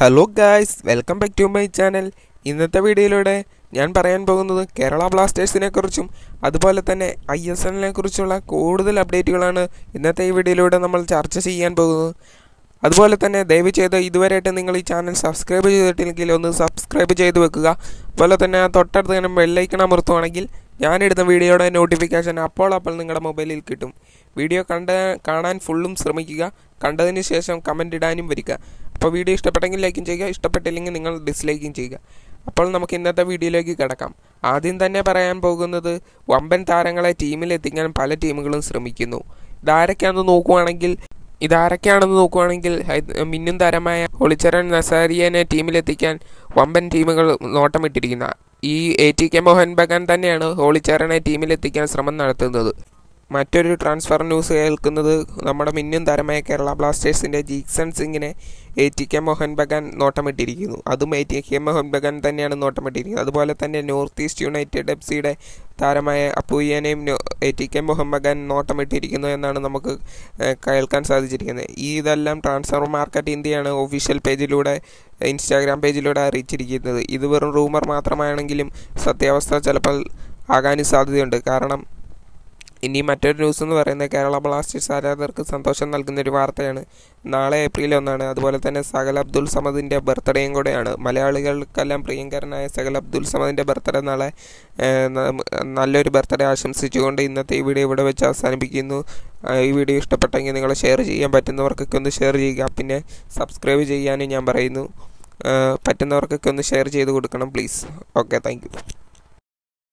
Hello guys, welcome back to my channel. ഇന്നത്തെ വീഡിയോയിലൂടെ ഞാൻ പറയാൻ പോകുന്നത് കേരള ബ്ലാസ്റ്റേഴ്സിനെ കുറിച്ചും അതുപോലെ തന്നെ ISLനെ കുറിച്ചുള്ള കൂടുതൽ അപ്ഡേറ്റുകളാണ് ഇന്നത്തെ ഈ വീഡിയോയിലൂടെ നമ്മൾ ചർച്ച ചെയ്യാൻ പോകുന്നത്. അതുപോലെ തന്നെ ദയവ് ചെയ്ത് ഇതുവരെയായിട്ട് നിങ്ങൾ ഈ ചാനൽ സബ്സ്ക്രൈബ് ചെയ്തിട്ടില്ലെങ്കിൽ ഒന്ന് സബ്സ്ക്രൈബ് ചെയ്ത് വെക്കുക. അതുപോലെ തന്നെ തൊട്ടടുത്ത് തന്നെ ബെല്ലൈക്കൺ അമർത്തുവാണെങ്കിൽ ഞാനിടുന്ന വീഡിയോയുടെ നോട്ടിഫിക്കേഷൻ അപ്പോൾ നിങ്ങളുടെ മൊബൈലിൽ കിട്ടും. വീഡിയോ കാണാൻ ഫുള്ളും ശ്രമിക്കുക. കണ്ടതിന് ശേഷം കമൻറ്റ് ഇടാനും വരിക. അപ്പോൾ വീഡിയോ ഇഷ്ടപ്പെട്ടെങ്കിൽ ലൈക്കും ചെയ്യുക, ഇഷ്ടപ്പെട്ടില്ലെങ്കിൽ നിങ്ങൾ ഡിസ്ലൈക്കും ചെയ്യുക. അപ്പോൾ നമുക്ക് ഇന്നത്തെ വീഡിയോയിലേക്ക് കിടക്കാം. ആദ്യം തന്നെ പറയാൻ പോകുന്നത് വമ്പൻ താരങ്ങളെ ടീമിലെത്തിക്കാൻ പല ടീമുകളും ശ്രമിക്കുന്നു. ഇതാരൊക്കെയാണെന്ന് നോക്കുവാണെങ്കിൽ മിന്നും താരമായ 𝗙𝗢𝗕𝗦𝗖𝗥𝗜𝗕𝗏നെ ടീമിലെത്തിക്കാൻ വമ്പൻ ടീമുകൾ നോട്ടമിട്ടിരിക്കുന്ന ഈ 𝗦𝗨𝗕𝗏 ബഗാൻ തന്നെയാണ് 𝗙𝗢𝗕𝗕നെ ടീമിലെത്തിക്കാൻ ശ്രമം നടത്തുന്നത്. മറ്റൊരു ട്രാൻസ്ഫർ ന്യൂസ് കേൾക്കുന്നത് നമ്മുടെ മിന്നും താരമായ കേരള ബ്ലാസ്റ്റേഴ്സിൻ്റെ ജിക്സൺ സിംഗിനെ 𝗦𝗨𝗕𝗏 ബഗാൻ നോട്ടമിട്ടിരിക്കുന്നു. അതും 𝗦𝗨𝗕𝗏 ബഗാൻ തന്നെയാണ് നോട്ടമിട്ടിരിക്കുന്നത്. അതുപോലെ തന്നെ നോർത്ത് ഈസ്റ്റ് യുണൈറ്റഡ് FC-യുടെ താരമായ അപ്പുയ്യനെയും 𝗦𝗨𝗕𝗏 ബഗാൻ നോട്ടമിട്ടിരിക്കുന്നു എന്നാണ് നമുക്ക് കേൾക്കാൻ സാധിച്ചിരിക്കുന്നത്. ഇതെല്ലാം ട്രാൻസ്ഫർ മാർക്കറ്റ് ഇന്ത്യയാണ് ഒഫീഷ്യൽ പേജിലൂടെ ഇൻസ്റ്റാഗ്രാം പേജിലൂടെ അറിയിച്ചിരിക്കുന്നത്. ഇത് വെറും റൂമർ മാത്രമാണെങ്കിലും സത്യാവസ്ഥ ചിലപ്പോൾ ആകാനും സാധ്യതയുണ്ട്. കാരണം ഇനി മറ്റൊരു ന്യൂസ് എന്ന് പറയുന്നത് കേരള ബ്ലാസ്റ്റേഴ്സ് ആരാധകർക്ക് സന്തോഷം നൽകുന്നൊരു വാർത്തയാണ്. നാളെ ഏപ്രിൽ 1 അതുപോലെ തന്നെ 𝗙𝗸𝙺𝗧 ബർത്ത്ഡേയും കൂടെയാണ്. മലയാളികൾക്കെല്ലാം പ്രിയങ്കരനായ 𝗙𝗸𝙺𝗧 ബർത്ത്ഡേ നാളെ. നല്ലൊരു ബർത്ത്ഡേ ആശംസിച്ചുകൊണ്ട് ഇന്നത്തെ ഈ വീഡിയോ ഇവിടെ വെച്ച് അവസാനിപ്പിക്കുന്നു. ഈ വീഡിയോ ഇഷ്ടപ്പെട്ടെങ്കിൽ നിങ്ങൾ ഷെയർ ചെയ്യാൻ പറ്റുന്നവർക്കൊക്കെ ഒന്ന് ഷെയർ ചെയ്യുക. പിന്നെ സബ്സ്ക്രൈബ് ചെയ്യാനും ഞാൻ പറയുന്നു. പറ്റുന്നവർക്കൊക്കെ ഒന്ന് ഷെയർ ചെയ്ത് കൊടുക്കണം പ്ലീസ്. Okay, thank you.